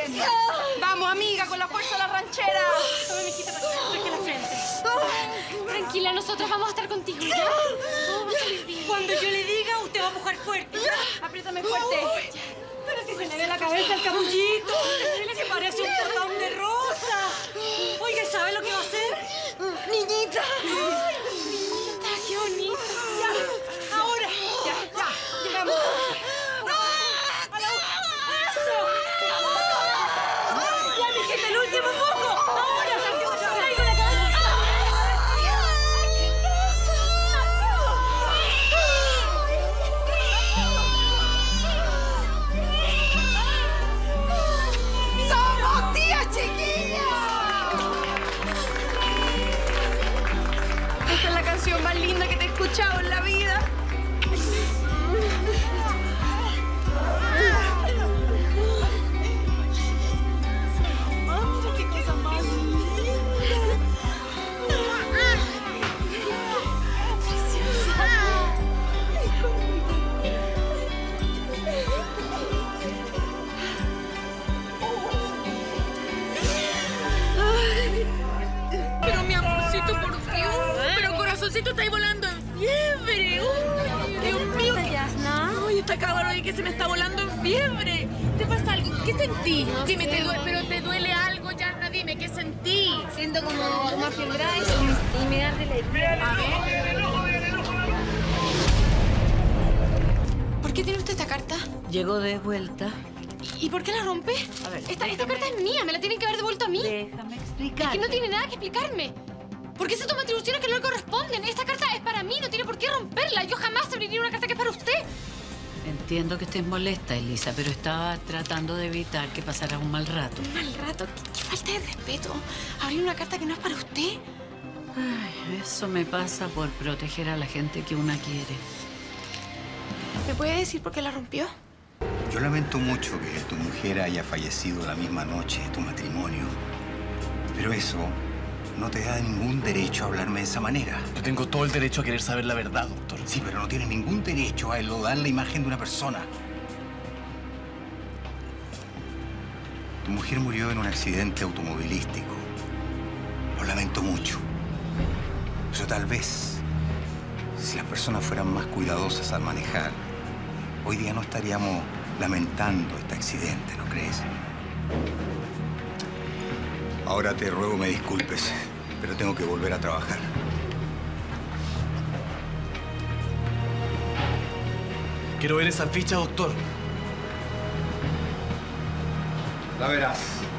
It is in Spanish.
haciendo? Vamos, amiga, con la fuerza de la ranchera. Toma, mijita, aquí la frente. Tranquila, nosotros vamos a estar contigo, ¿ya? Todo va a salir bien. Cuando yo le diga, usted va a empujar fuerte. Apriétame fuerte. Pero si se le ve la cabeza al capullito. Se parece un cordón de rosa. Oiga, ¿sabe lo que va a hacer? Niñita. Ay, niñita, qué bonito. Ya, ahora. Ya, vamos. Ya, mijita, el último poco. Ahora. Traigo la cabeza. ¡Somos tías chiquillas! Esta es la canción más linda que te he escuchado en la vida. Mira qué cosa más Pero mi amorcito, por Dios. Pero corazoncito, está ahí volando en fiebre. Uy, Dios mío. Ay, esta cámara ahí que se me está volando en fiebre. ¿Te pasa algo? ¿Qué sentí? No Dime, sé. pero te duele algo, Yarna. Dime, ¿qué sentí? Siento como afiebrada y me arde la herida. A ver. ¿Por qué tiene usted esta carta? Llegó de vuelta. ¿Y por qué la rompe? A ver, Esta déjame- carta es mía, me la tienen que haber devuelto a mí. Déjame explicar. Es que no tiene nada que explicarme. ¿Por qué se toma atribuciones que no le corresponden? Esta carta es para mí, no tiene por qué romperla. Yo jamás abriría una carta que es para usted. Entiendo que estés molesta, Elisa, pero estaba tratando de evitar que pasaras un mal rato. Un mal rato, qué falta de respeto. Abrir una carta que no es para usted. Ay, eso me pasa por proteger a la gente que una quiere. ¿Me puede decir por qué la rompió? Yo lamento mucho que tu mujer haya fallecido la misma noche de tu matrimonio. Pero eso no te da ningún derecho a hablarme de esa manera. Yo tengo todo el derecho a querer saber la verdad, doctor. Sí, pero no tienes ningún derecho a enlodar la imagen de una persona. Tu mujer murió en un accidente automovilístico. Lo lamento mucho. Pero tal vez, si las personas fueran más cuidadosas al manejar, hoy día no estaríamos lamentando este accidente, ¿no crees? Ahora te ruego me disculpes, pero tengo que volver a trabajar. Quiero ver esa ficha, doctor. La verás.